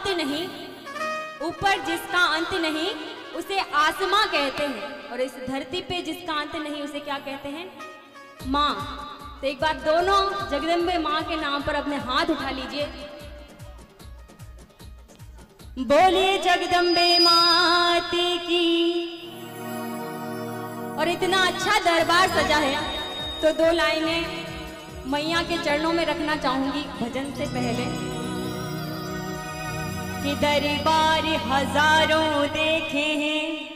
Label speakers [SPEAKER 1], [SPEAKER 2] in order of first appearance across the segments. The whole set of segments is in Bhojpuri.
[SPEAKER 1] अंत नहीं, ऊपर जिसका अंत नहीं उसे आसमां कहते हैं, और इस धरती पे जिसका अंत नहीं उसे क्या कहते हैं? माँ। तो एक बार दोनों जगदम्बे माँ के नाम पर अपने हाथ उठा लीजिए। बोलिए जगदम्बे माती की। और इतना अच्छा दरबार सजा है तो दो लाइनें मैया के चरणों में रखना चाहूंगी भजन से पहले कि दरबार हजारों देखे हैं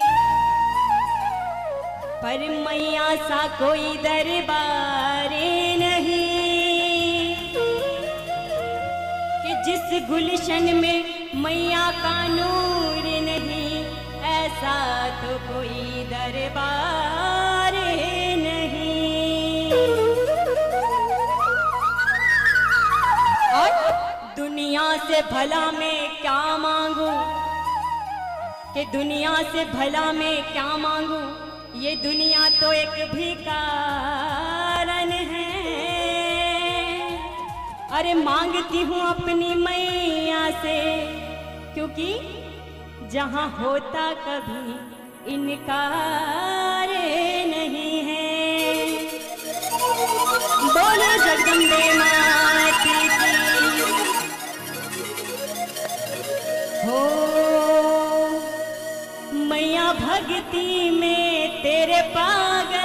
[SPEAKER 1] पर मैया सा कोई दरबार नहीं, कि जिस गुलशन में मैया का नूर नहीं ऐसा तो कोई दरबार नहीं। और दुनिया से भला मैं क्या मांगू, कि दुनिया से भला मैं क्या मांगू, ये दुनिया तो एक भिखारन है। अरे मांगती हूँ अपनी मैया से, क्योंकि जहाँ होता कभी इनकार नहीं है। बोले जगदम्बे माती की। हो मैया भक्ति में तेरे पागल,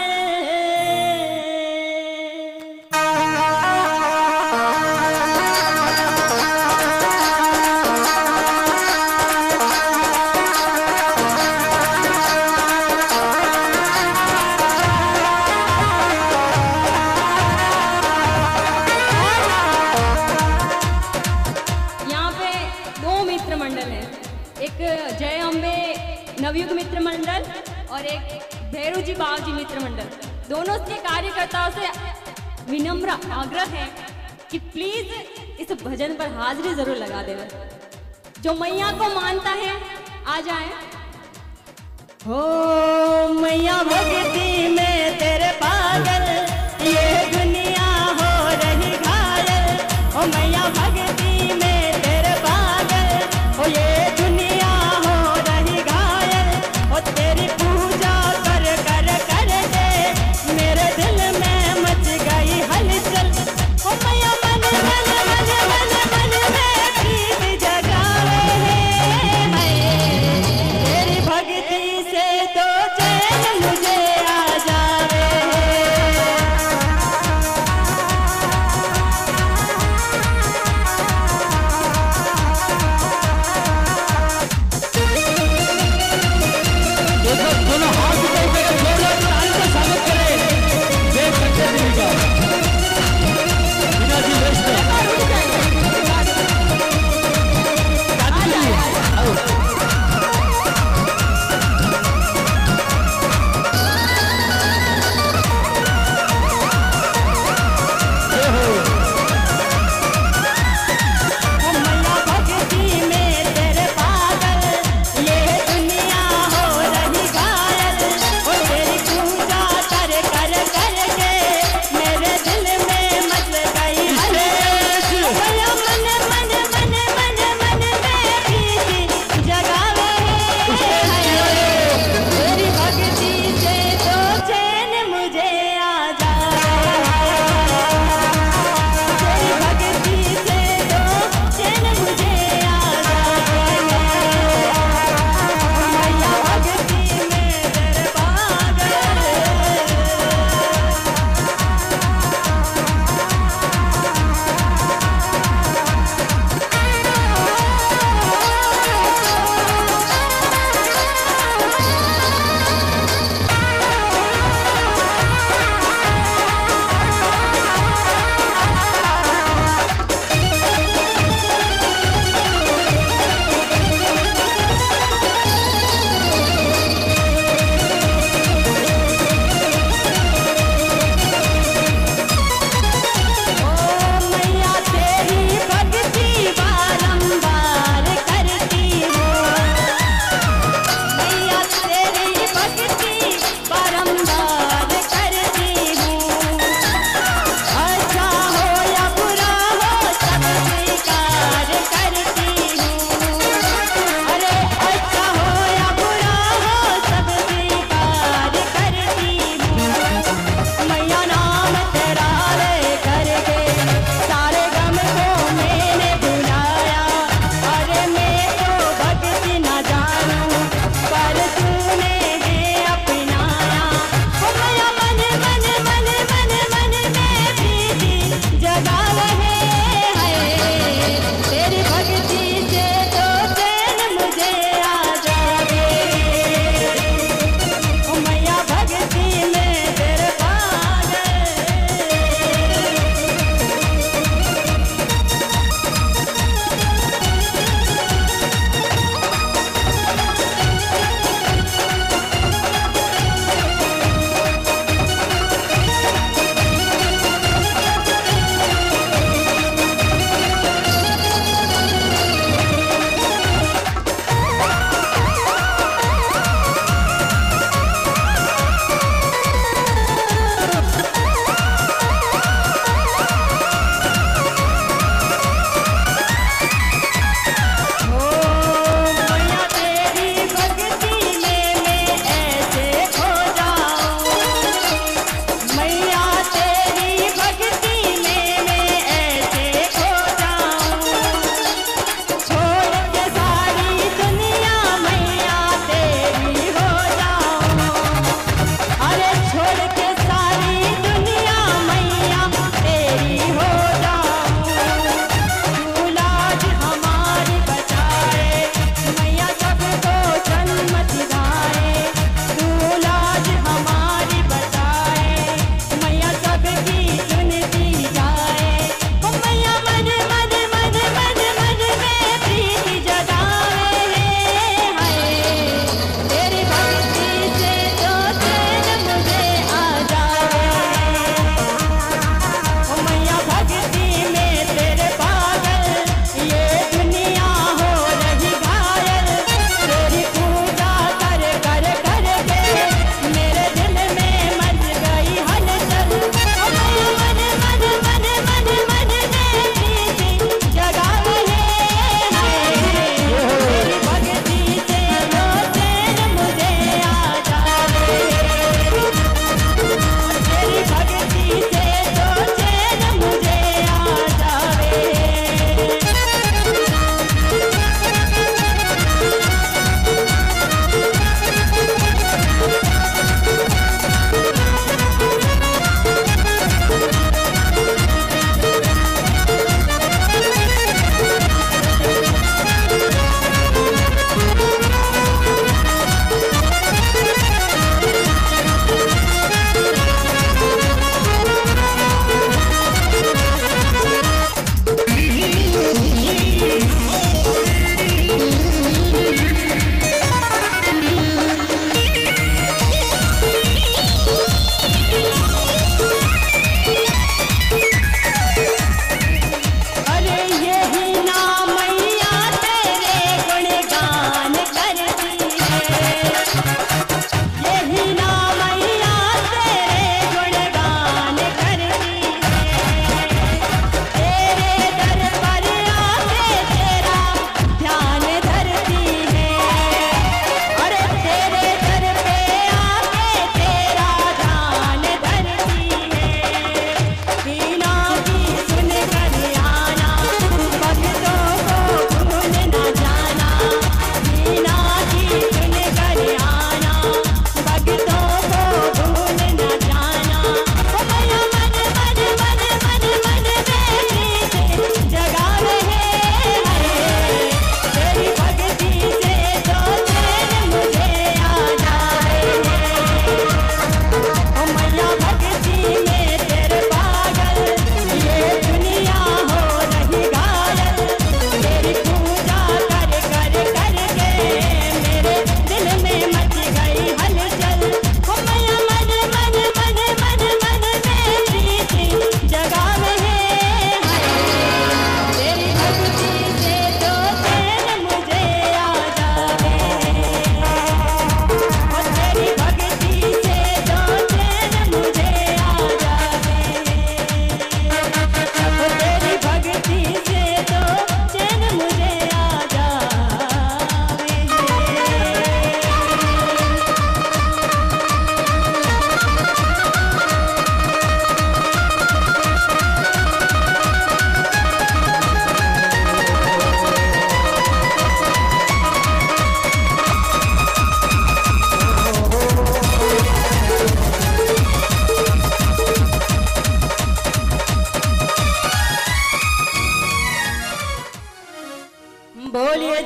[SPEAKER 1] यहाँ पे दो मित्र मंडल हैं, एक जय अम्बे नवयुग मित्र मंडल और एक भैरू जी बाबूजी मित्र मंडल। दोनों के कार्यकर्ताओं से विनम्र आग्रह है कि प्लीज इस भजन पर हाजिरी जरूर लगा देना। जो मैया को मानता है आ जाए। हो मैया भक्ति में तेरे पागल, ये दुनिया हो रही घायल। हो मैया भक्ति में तेरे पागल, हो ये दुनिया हो रही घायल। हो तेरी पूजा कर कर कर दे मेरे दिल में मच गई हलचल। हो मैया मन मन मन मन मन में प्रीत जगावे है। तेरी भक्ति से तो चैन मुझे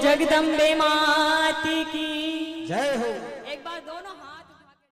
[SPEAKER 1] जगदम्बे मात की
[SPEAKER 2] जय हो।